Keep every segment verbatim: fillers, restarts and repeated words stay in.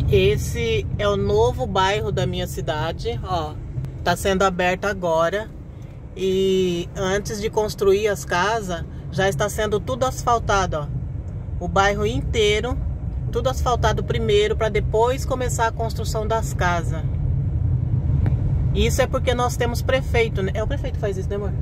Esse é o novo bairro da minha cidade, ó. Tá sendo aberto agora. E antes de construir as casas, já está sendo tudo asfaltado, ó. O bairro inteiro, tudo asfaltado primeiro, para depois começar a construção das casas. Isso é porque nós temos prefeito, né? É o prefeito que faz isso, né, amor?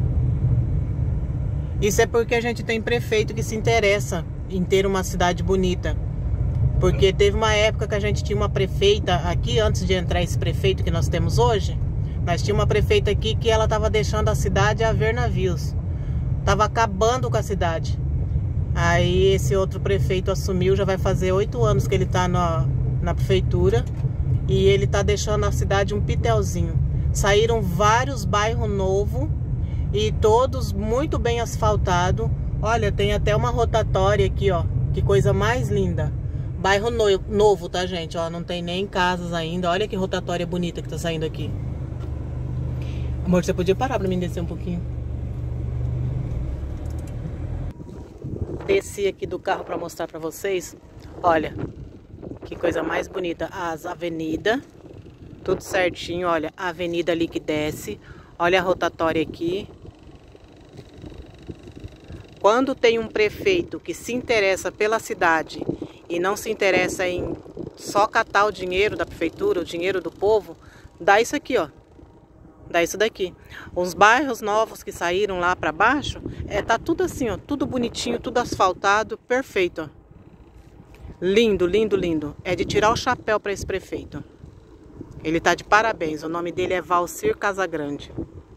Isso é porque a gente tem prefeito que se interessa em ter uma cidade bonita. Porque teve uma época que a gente tinha uma prefeita aqui, antes de entrar esse prefeito que nós temos hoje, nós tínhamos uma prefeita aqui que ela estava deixando a cidade a ver navios. Estava acabando com a cidade. Aí esse outro prefeito assumiu, já vai fazer oito anos que ele está na, na prefeitura. E ele está deixando a cidade um pitelzinho. Saíram vários bairros novos e todos muito bem asfaltados. Olha, tem até uma rotatória aqui, ó. Que coisa mais linda. Bairro no, novo, tá, gente? Ó, não tem nem casas ainda. Olha que rotatória bonita que tá saindo aqui. Amor, você podia parar pra mim descer um pouquinho? Desci aqui do carro pra mostrar pra vocês. Olha, que coisa mais bonita. As avenidas, tudo certinho. Olha, a avenida ali que desce. Olha a rotatória aqui. Quando tem um prefeito que se interessa pela cidade e não se interessa em só catar o dinheiro da prefeitura, o dinheiro do povo, dá isso aqui, ó. Dá isso daqui. Os bairros novos que saíram lá pra baixo, é, tá tudo assim, ó. Tudo bonitinho, tudo asfaltado, perfeito, ó. Lindo, lindo, lindo. É de tirar o chapéu pra esse prefeito. Ele tá de parabéns. O nome dele é Valcir Casagrande.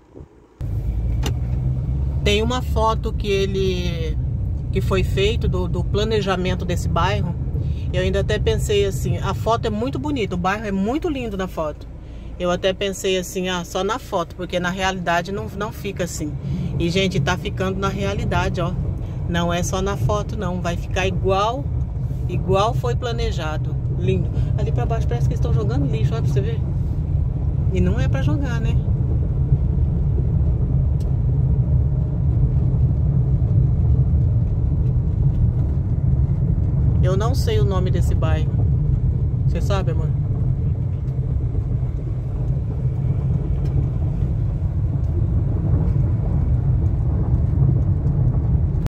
Tem uma foto que ele... que foi feito do, do planejamento desse bairro. Eu ainda até pensei assim, a foto é muito bonita, o bairro é muito lindo na foto. Eu até pensei assim, ah, só na foto, porque na realidade não, não fica assim. E, gente, tá ficando na realidade, ó. Não é só na foto, não. Vai ficar igual, igual foi planejado. Lindo. Ali pra baixo parece que estão jogando lixo, olha pra você ver. E não é pra jogar, né? Eu não sei o nome desse bairro. Você sabe, amor?